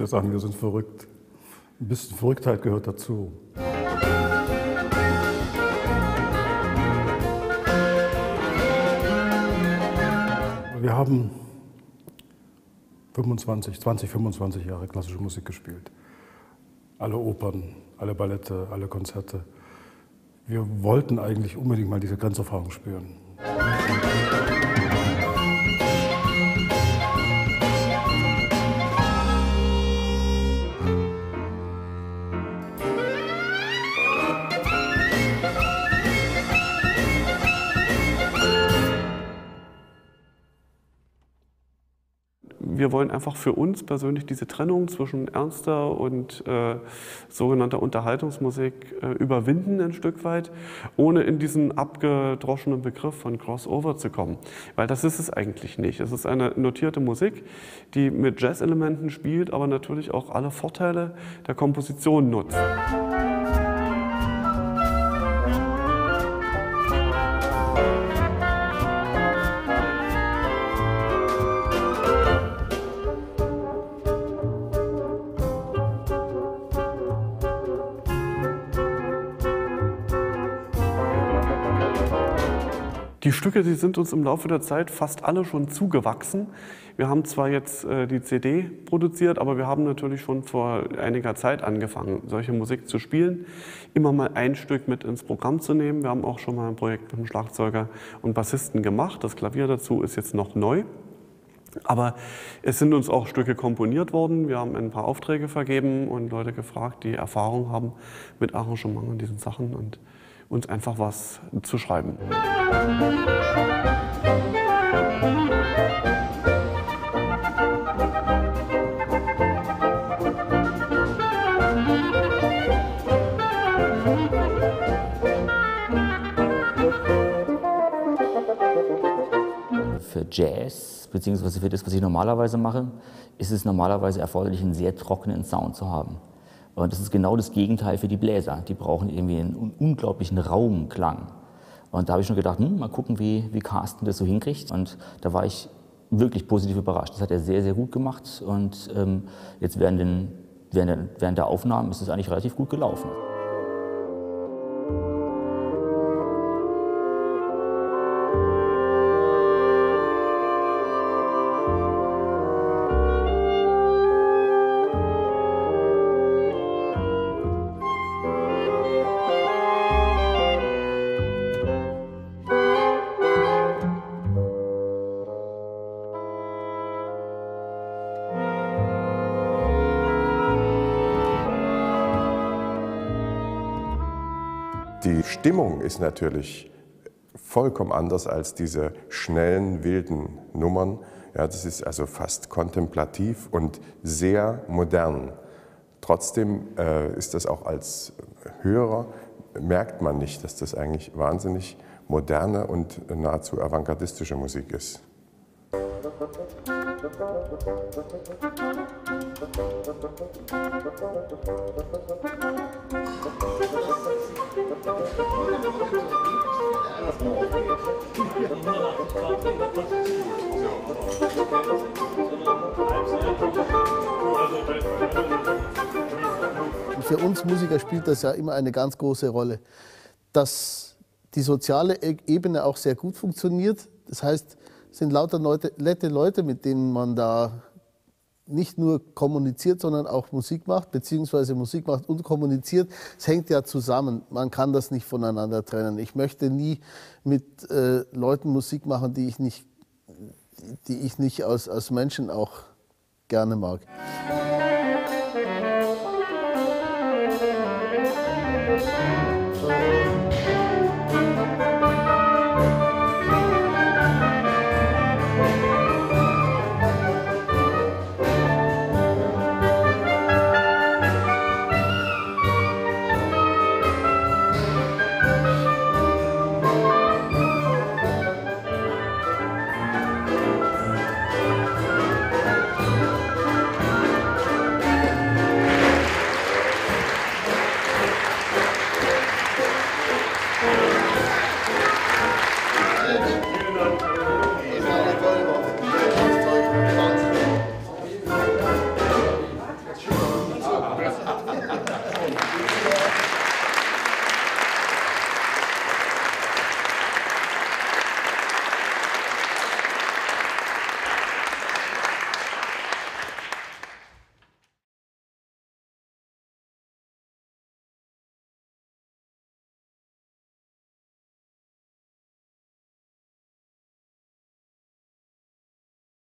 Viele sagen, wir sind verrückt. Ein bisschen Verrücktheit gehört dazu. Wir haben 20, 25 Jahre klassische Musik gespielt. Alle Opern, alle Ballette, alle Konzerte. Wir wollten eigentlich unbedingt mal diese Grenzerfahrung spüren. Wir wollen einfach für uns persönlich diese Trennung zwischen ernster und sogenannter Unterhaltungsmusik überwinden ein Stück weit, ohne in diesen abgedroschenen Begriff von Crossover zu kommen. Weil das ist es eigentlich nicht. Es ist eine notierte Musik, die mit Jazz-Elementen spielt, aber natürlich auch alle Vorteile der Komposition nutzt. Die Stücke, die sind uns im Laufe der Zeit fast alle schon zugewachsen. Wir haben zwar jetzt die CD produziert, aber wir haben natürlich schon vor einiger Zeit angefangen, solche Musik zu spielen, immer mal ein Stück mit ins Programm zu nehmen. Wir haben auch schon mal ein Projekt mit einem Schlagzeuger und Bassisten gemacht. Das Klavier dazu ist jetzt noch neu. Aber es sind uns auch Stücke komponiert worden. Wir haben ein paar Aufträge vergeben und Leute gefragt, die Erfahrung haben mit Arrangement und diesen Sachen und uns einfach was zu schreiben. Für Jazz, beziehungsweise für das, was ich normalerweise mache, ist es normalerweise erforderlich, einen sehr trockenen Sound zu haben. Und das ist genau das Gegenteil für die Bläser. Die brauchen irgendwie einen unglaublichen Raumklang. Und da habe ich schon gedacht, mal gucken, wie Carsten das so hinkriegt. Und da war ich wirklich positiv überrascht. Das hat er sehr, sehr gut gemacht. Und jetzt während der Aufnahmen ist es eigentlich relativ gut gelaufen. Die Stimmung ist natürlich vollkommen anders als diese schnellen, wilden Nummern. Ja, das ist also fast kontemplativ und sehr modern. Trotzdem ist das auch als Hörer, merkt man nicht, dass das eigentlich wahnsinnig moderne und nahezu avantgardistische Musik ist. Für uns Musiker spielt das ja immer eine ganz große Rolle, dass die soziale Ebene auch sehr gut funktioniert. Das heißt, es sind lauter nette Leute, mit denen man da nicht nur kommuniziert, sondern auch Musik macht, beziehungsweise Musik macht und kommuniziert. Es hängt ja zusammen. Man kann das nicht voneinander trennen. Ich möchte nie mit Leuten Musik machen, die ich nicht als Menschen auch gerne mag. Ja.